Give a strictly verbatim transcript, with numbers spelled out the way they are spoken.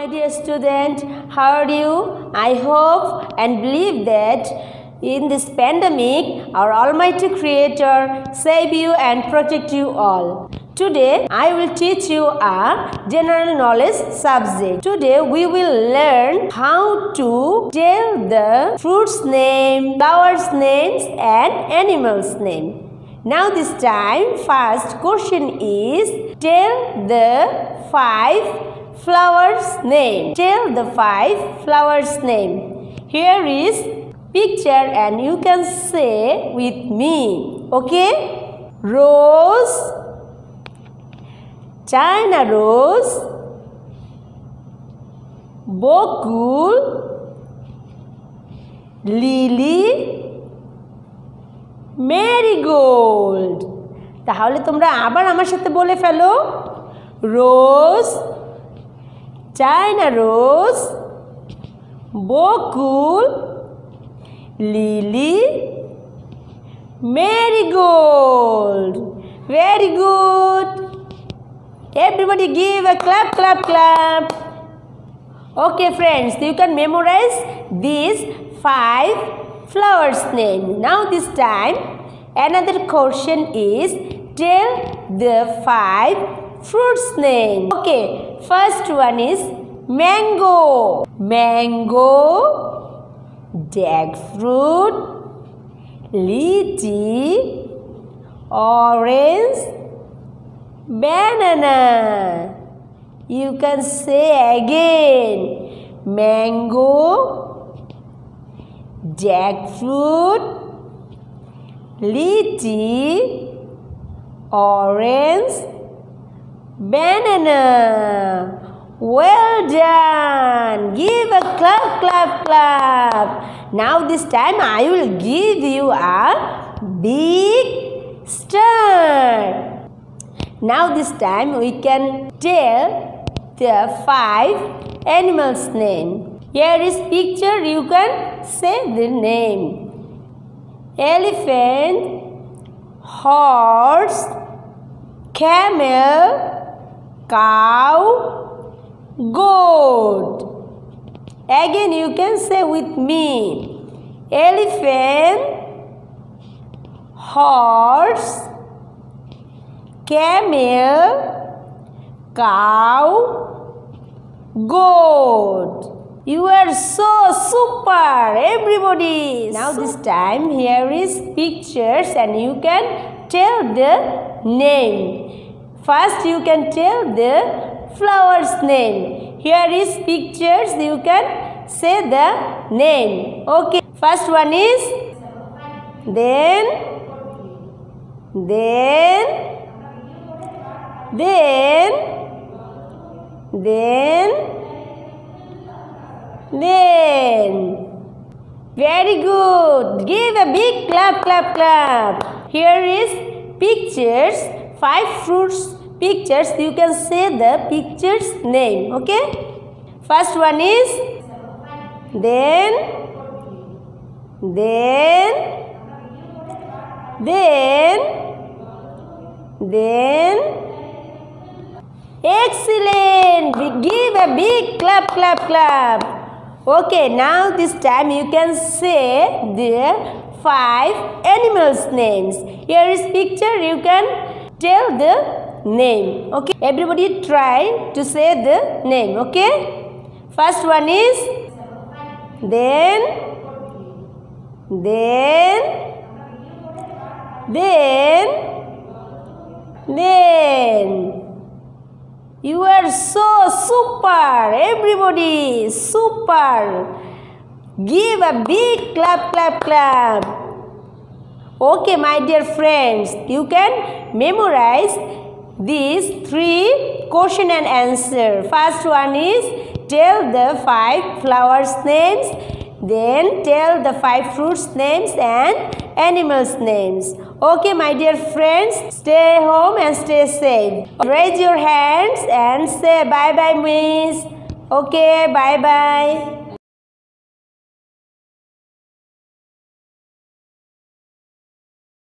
my dear student, how are you? I hope and believe that in this pandemic, our Almighty Creator save you and protect you all. Today, I will teach you a general knowledge subject. Today, we will learn how to tell the fruits name, flowers names and animals name. Now this time, first question is tell the five flowers name. Tell the five flowers name. Here is picture and you can say with me. Okay? Rose, China rose, bokul, lily, marigold. তাহলে তোমরা আবার আমার সাথে বলে ফেলো rose, China rose, বকুল, lily, marigold. Very good. Everybody give a clap, clap, clap. Okay friends, you can memorize these five flowers name. Now this time another question is tell the five fruits name. Okay, first one is mango. Mango, jackfruit, lychee, orange, banana. You can say again mango, jackfruit, lychee, orange, banana. Well done. Give a clap, clap, clap. Now this time I will give you a big star. Now this time we can tell the five animals name. Here is picture, you can say the name. Elephant, horse, camel, cow, goat. Again you can say with me. Elephant, horse, camel, cow, goat. You are so super, everybody. Now this time here is pictures and you can tell the name. First you can tell the flowers name. Here is pictures, you can say the name. Okay, first one is then then then then then very good. Give a big clap, clap, clap. Here is pictures, five fruits pictures. You can say the pictures name. Okay, first one is then then then then excellent. Give a big clap, clap, clap. Okay, now this time you can say the five animals names. Here is picture, you can tell the name. Okay, everybody try to say the name. Okay, first one is then then then then you are so super, everybody, super. Give a big clap, clap, clap. Okay, my dear friends, you can memorize these three question and answer. First one is tell the five flowers names, then tell the five fruits names and animals names. Okay, my dear friends, stay home and stay safe. Raise your hands and say bye bye, miss. Okay, bye bye.